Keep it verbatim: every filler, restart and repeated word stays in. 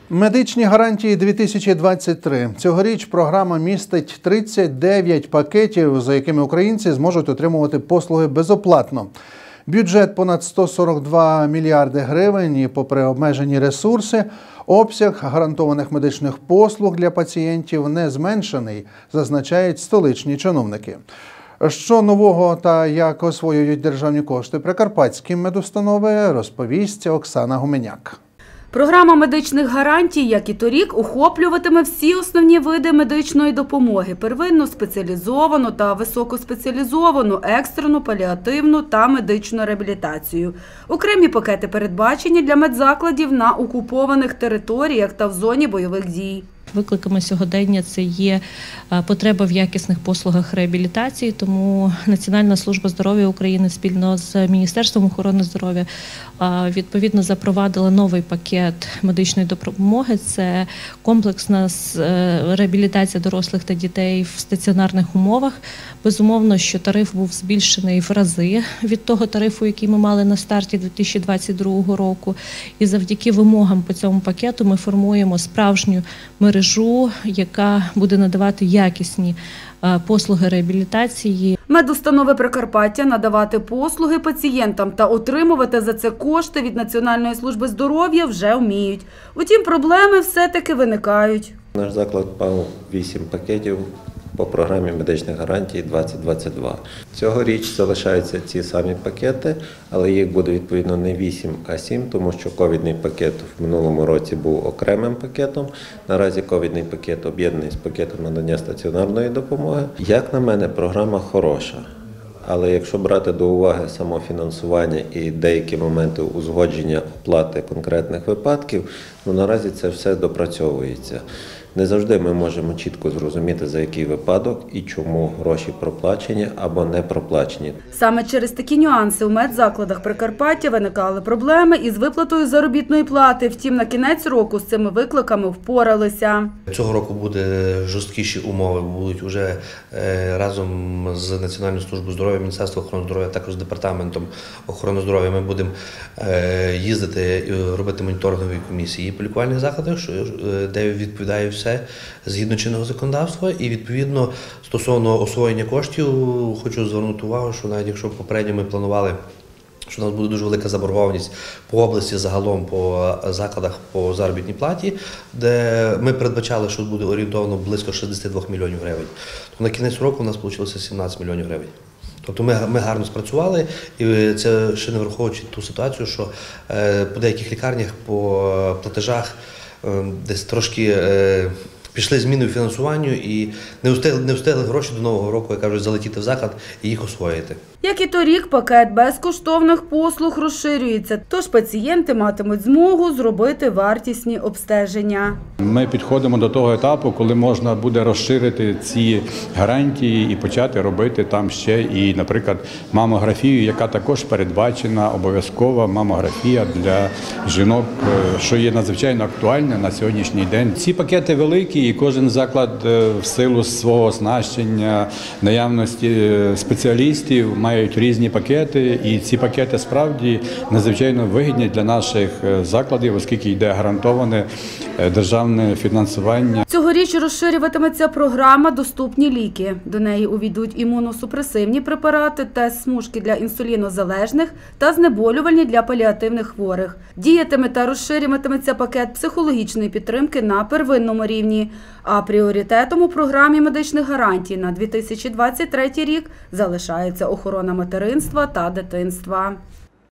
Медичні гарантії дві тисячі двадцять три. Цьогоріч програма містить тридцять дев'ять пакетів, за якими українці зможуть отримувати послуги безоплатно. Бюджет понад сто сорок два мільярди гривень і, попри обмежені ресурси, обсяг гарантованих медичних послуг для пацієнтів не зменшений, зазначають столичні чиновники. Що нового та як освоюють державні кошти прикарпатські медустанови, розповість Оксана Гуменяк. Програма медичних гарантій, як і торік, охоплюватиме всі основні види медичної допомоги – первинну, спеціалізовану та високоспеціалізовану, екстрену, паліативну та медичну реабілітацію. Окремі пакети передбачені для медзакладів на окупованих територіях та в зоні бойових дій. Викликами сьогодення це є потреба в якісних послугах реабілітації, тому Національна служба здоров'я України спільно з Міністерством охорони здоров'я відповідно запровадила новий пакет медичної допомоги. Це комплексна реабілітація дорослих та дітей в стаціонарних умовах. Безумовно, що тариф був збільшений в рази від того тарифу, який ми мали на старті дві тисячі двадцять другого року. І завдяки вимогам по цьому пакету ми формуємо справжню мережу, яка буде надавати якісні послуги реабілітації. Медустанови Прикарпаття надавати послуги пацієнтам та отримувати за це кошти від Національної служби здоров'я вже вміють. Утім, проблеми все-таки виникають. Наш заклад мав вісім пакетів по програмі медичних гарантій двадцять двадцять два. Цьогоріч залишаються ці самі пакети, але їх буде відповідно не вісім, а сім, тому що ковідний пакет в минулому році був окремим пакетом. Наразі ковідний пакет об'єднаний з пакетом надання стаціонарної допомоги. Як на мене, програма хороша. Але якщо брати до уваги самофінансування і деякі моменти узгодження оплати конкретних випадків, ну наразі це все допрацьовується. Не завжди ми можемо чітко зрозуміти, за який випадок і чому гроші проплачені або не проплачені. Саме через такі нюанси у медзакладах Прикарпаття виникали проблеми із виплатою заробітної плати. Втім, на кінець року з цими викликами впоралися. Цього року буде жорсткіші умови, будуть вже разом з Національною службою здоров'я, Міністерством охорони здоров'я, також з Департаментом охорони здоров'я ми будемо їздити і робити моніторингові комісії по лікувальних закладах, де відповідає все згідно чинного законодавства. І відповідно стосовно освоєння коштів хочу звернути увагу, що навіть якщо попередньо ми планували, що у нас буде дуже велика заборгованість по області загалом по закладах по заробітній платі, де ми передбачали, що буде орієнтовно близько шістдесят два мільйонів гривень, то на кінець року у нас вийшло сімнадцять мільйонів гривень. Тобто ми, ми гарно спрацювали, і це ще не враховуючи ту ситуацію, що е, по деяких лікарнях по платежах е, десь трошки е, пішли зміни у фінансуванню і не встигли, не встигли гроші до Нового року, як кажуть, залетіти в заклад і їх освоїти. Як і торік, пакет безкоштовних послуг розширюється, тож пацієнти матимуть змогу зробити вартісні обстеження. Ми підходимо до того етапу, коли можна буде розширити ці гарантії і почати робити там ще і, наприклад, мамографію, яка також передбачена, обов'язкова мамографія для жінок, що є надзвичайно актуальне на сьогоднішній день. Ці пакети великі, і кожен заклад в силу свого оснащення, наявності спеціалістів мають різні пакети, і ці пакети справді надзвичайно вигідні для наших закладів, оскільки йде гарантоване державне фінансування. Цьогоріч розширюватиметься програма «Доступні ліки». До неї увійдуть імуносупресивні препарати, тест-смужки для інсулінозалежних та знеболювальні для паліативних хворих. Діятиме та розширюватиметься пакет психологічної підтримки на первинному рівні. А пріоритетом у програмі медичних гарантій на дві тисячі двадцять третій рік залишається охорона материнства та дитинства.